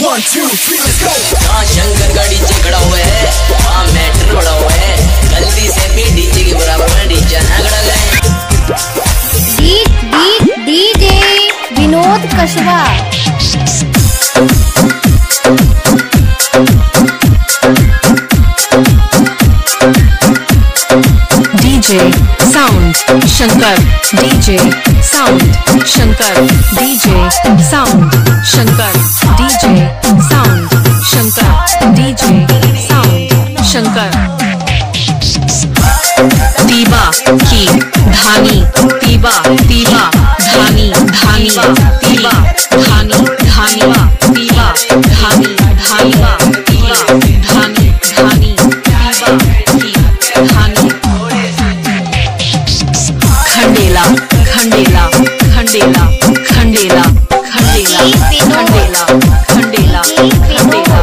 1 2 3 let's go। हाँ शंकर का DJ खड़ा हुआ है, हाँ मैटर खड़ा हुआ है, गलती से भी डीजे के बराबर में डीजे ना खड़ा गए। DJ Vinod Kashwa. DJ Sound Shankar, DJ Sound Shankar, DJ Sound Shankar, DJ Sound Shankar, DJ Sound Shankar। Tiba की धानी, तीबा तीबा धानी धानी, तीबा धानी धानी, तीबा धानी धानी, तीबा धानी धानी, तीबा की धानी। खंडेला खंडेला खंडेला खंडेला खंडेला खंडेला खंडेला खंडेला।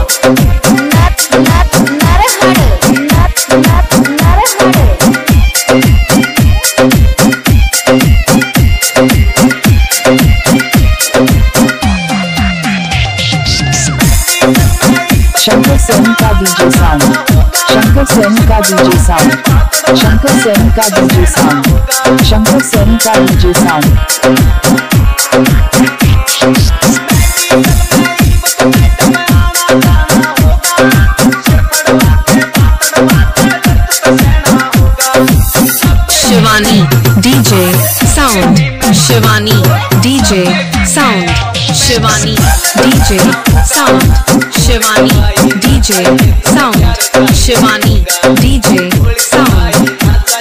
शंकर सैनी का डीजे साउंड, शंकर सैनी का डीजे साउंड, शंकर सैनी का डीजे साउंड, शंकर सैनी का DJ sound. Shivani DJ sound, Shivani DJ sound, Shivani DJ sound, Shivani DJ sound, Shivani DJ sound.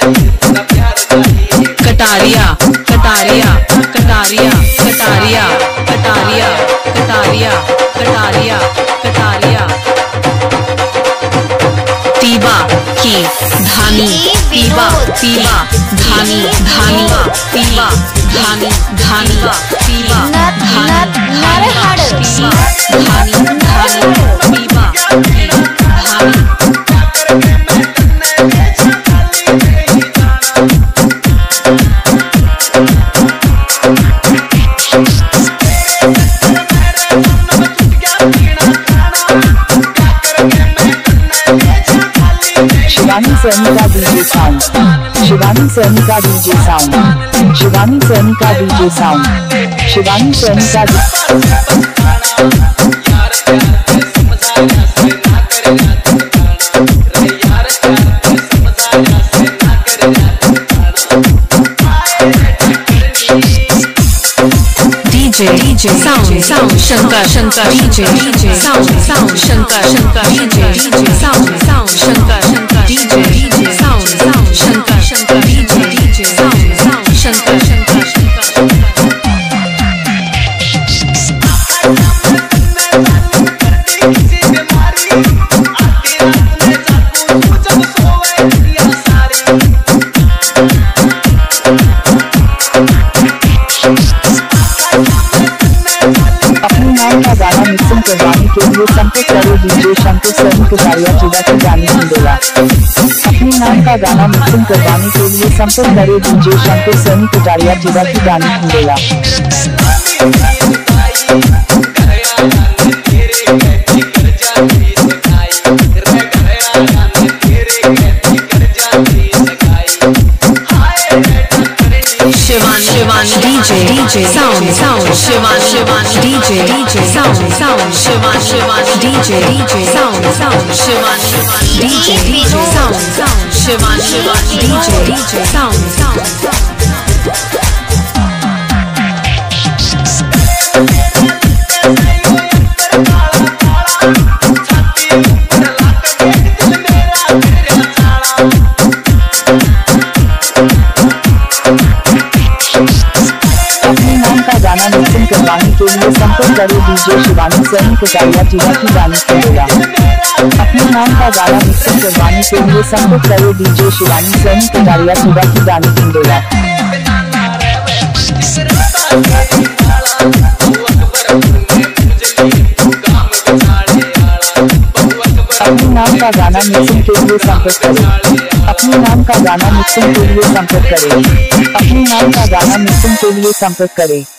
Kataria Kataria Kataria Kataria Kataria Kataria Kataria Kataria. Tiba की धानी, तीबा तीबा धानी धानी, तीबा धानी धानी, तीबा धानी धानी, तीबा धानी धानी, तीबा की धानी। शिवानी सैनी का DJ sound, Shivani Saini का डीजे साउंड, शिवानी सैनी का डीजे साउंड, शिवानी सैनी का DJ Sound Sound Shankar Shankar, DJ Sound Sound Shankar Shankar, DJ Sound Sound Shankar Shankar, DJ Sound Sound Shankar Shankar, DJ Sound Sound Shankar Shankar Shankar। करवाने के लिए संपर्क करो DJ Shankar Saini Kataria चिड़ा की गानी खंडेला। अपने नाम का गाना मिक्सिंग करवाने के लिए संपर्क करो डीजे शंकर सैनी कटारिया चिड़ा की गानी Khandela. DJ Sound Sound Shivan DJ Sound Sound Shivan DJ Sound Sound Shivan DJ Sound Sound Shivan DJ Sound Sound। गाना मिक्सिंग करवाने के लिए संपर्क करो डीजे शिवानी सैनी कटारिया चिड़ा की गानी खंडेला। अपने नाम का गाना मिक्सिंग करवाने के लिए संपर्क करो डीजे शिवानी सैनी कटारिया चिड़ा की गानी खंडेला। अपने नाम का गाना मिक्सिंग के लिए संपर्क करें, अपने नाम का गाना मिक्सिंग के लिए संपर्क करें, अपने नाम का गाना मिक्सिंग के लिए संपर्क करें।